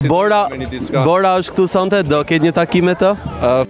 Bora është këtu sonte, do ketë një takim me të?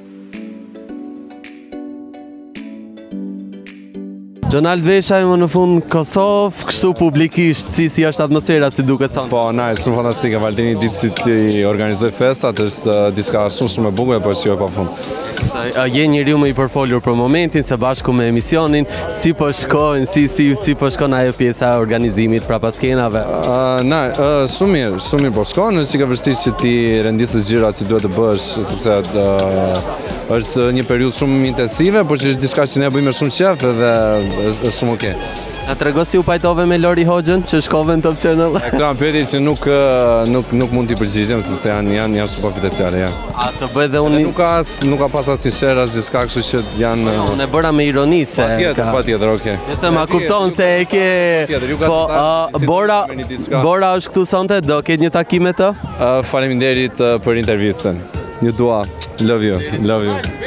Donald Vesha më në fund Kosovë, kështu publikisht, si është atmosfera, si duket sonte? Po, shumë fantastike, Valentini ditë si ti organizoj festat, është diçka shumë e bukur, por që jo pa fund. Je njeriu më i përfolur për momentin, së bashku me emisionin, si po shkojnë, si po shkon ajo pjesa e organizimit pra pas skenave? Shumë mirë po shkon, është që ka vështirë që ti rendisësh gjërat që duhet të bësh, sepse është një periudhë shumë intensive, por që është diçka që ne bëjmë shumë qef dhe është shumë okej. Na trego si u pajtove me Lori Hoxhën që shkove në Top Channel? Këto janë pyetje që nuk mund t'i përgjigjem sepse janë shumë konfidenciale, janë. A të bëj dhe unë nuk ka pas asnjë share as diçka, kështu që janë. Unë e bëra me ironi se. Patjetër, okay. Nëse ma kupton se e ke. Po Bora është këtu sonte, do ketë një takim me të? Faleminderit për intervistën. Një dua. Love you.